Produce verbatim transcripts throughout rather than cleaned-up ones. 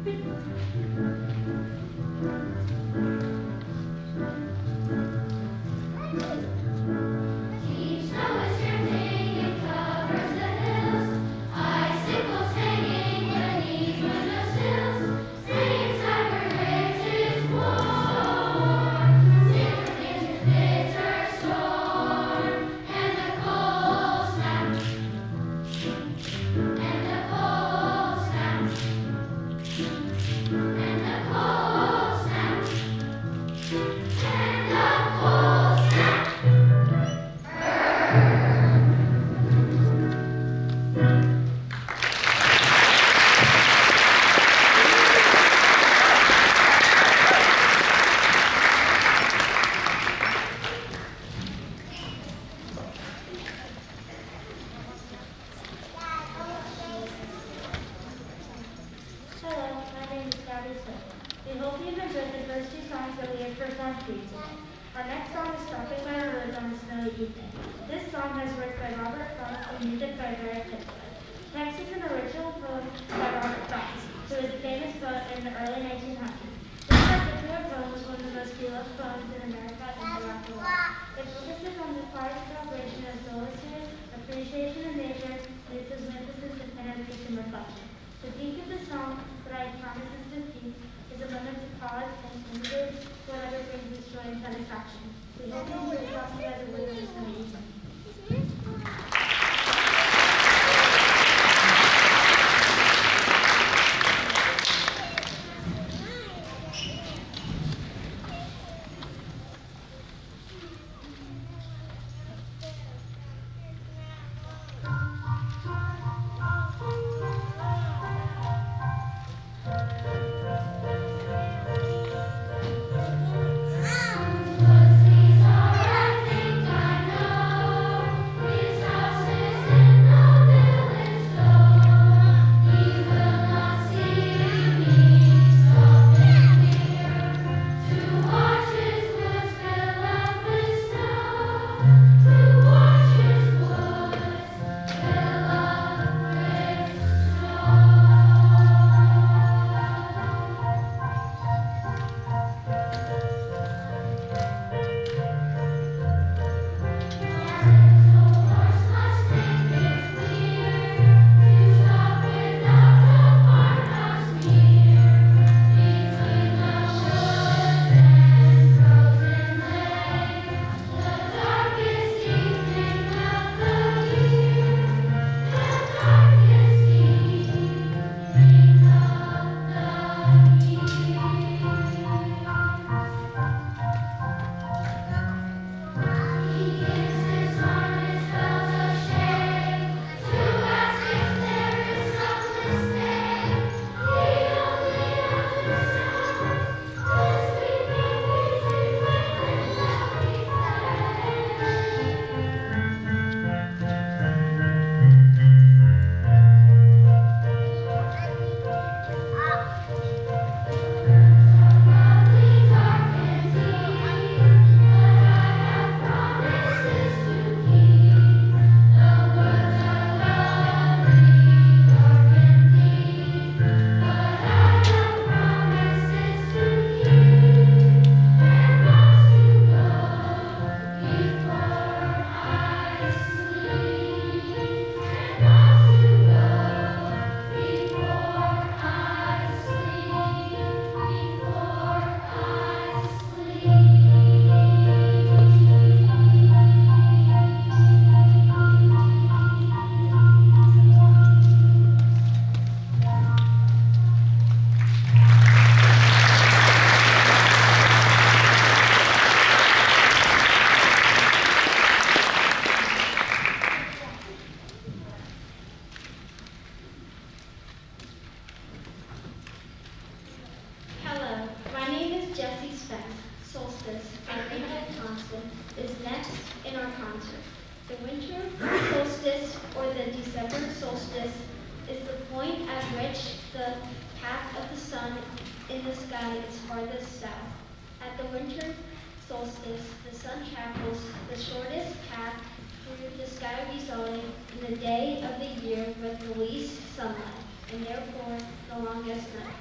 day of the year with the least sunlight, and therefore the longest night.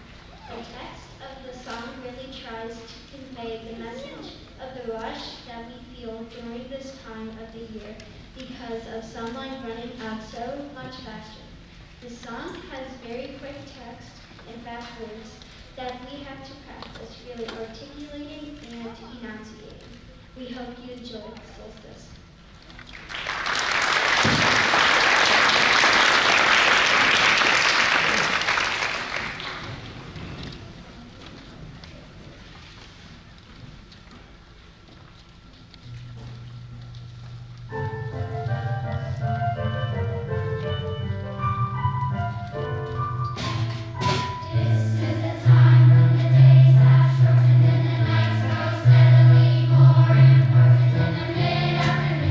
The text of the song really tries to convey the message of the rush that we feel during this time of the year because of sunlight running out so much faster. The song has very quick text and fast words that we have to practice really articulating and enunciating. We hope you enjoy Solstice. More important in the mid-afternoon.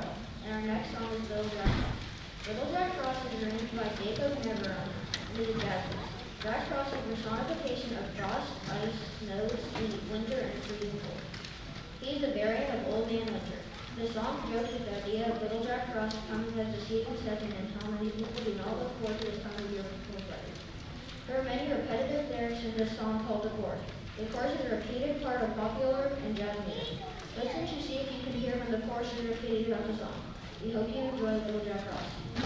Colorado. And our next song is Little Jack Frost. Little Jack Frost is arranged by Jacob Neverone and is a jazz piece. Jack Frost is a personification of frost, ice, snow, sleet, winter, and freezing cold. He is a variant of Old Man Winter. The song jokes with the idea of Little Jack Frost comes as the season sets in and how many people do not look forward to this time of year with cold weather. There are many repetitive lyrics in this song called the chorus. The chorus is a repeated part of popular and jazz music. Listen to see if you can hear when the chorus is repeated throughout the song. We hope you enjoy Little Jack Frost.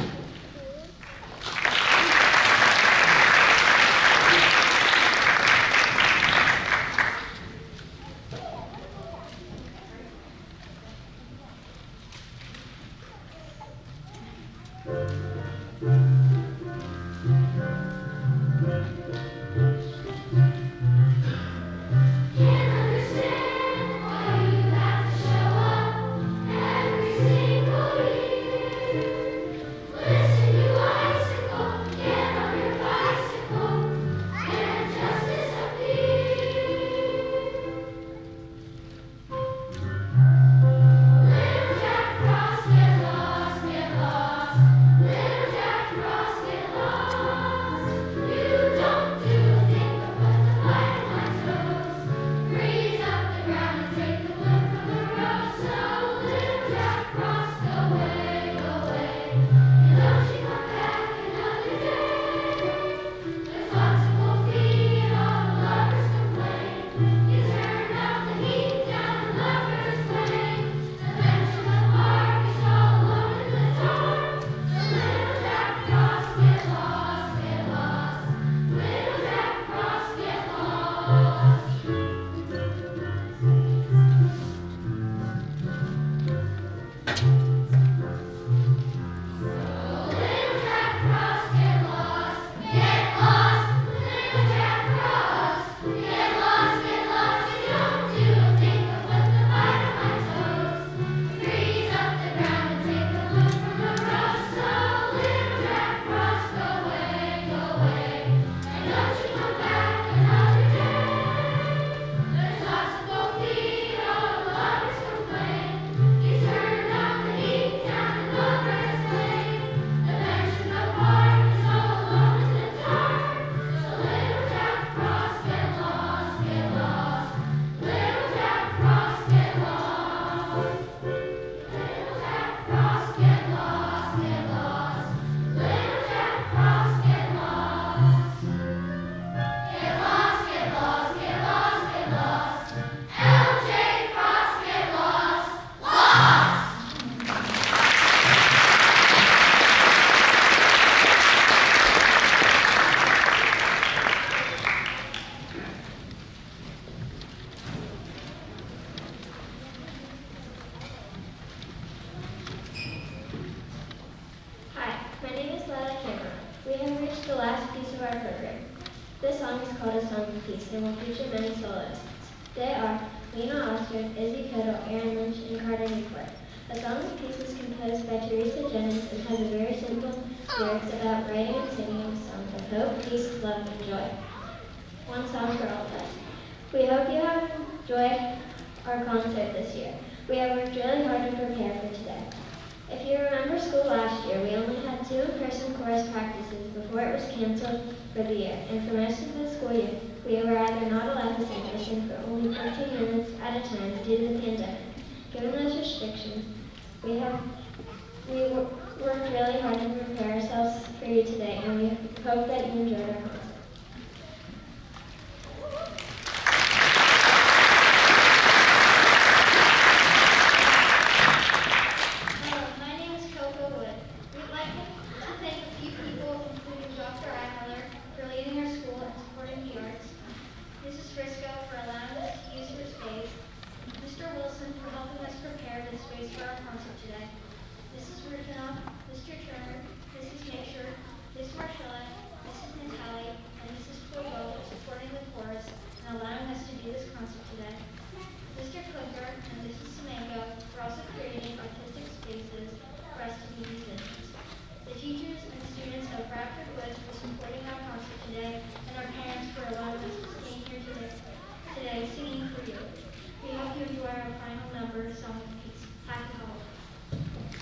And will feature many soloists. They are Lena Ostrom, Izzy Kettle, Aaron Lynch, and Carter Newport. The song's piece was composed by Teresa Jennings and has a very simple lyrics about writing and singing songs of hope, peace, love, and joy. One song for all of us. We hope you have enjoyed our concert this year. We have worked really hard to prepare for today. If you remember school last year, we only had two in-person chorus practices before it was canceled for the year, and for most of the school year, we were either not allowed to sing or sing for only fourteen minutes at a time due to the pandemic. Given those restrictions, we have we worked really hard to prepare ourselves for you today, and we hope that you enjoyed our concert. Singing for you. We hope you enjoy our final number, Song of Peace. Happy holidays.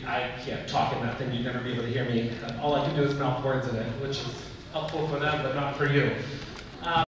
I can't talk in that thing, you'd never be able to hear me. All I can do is mouth words in it, which is helpful for them, but not for you.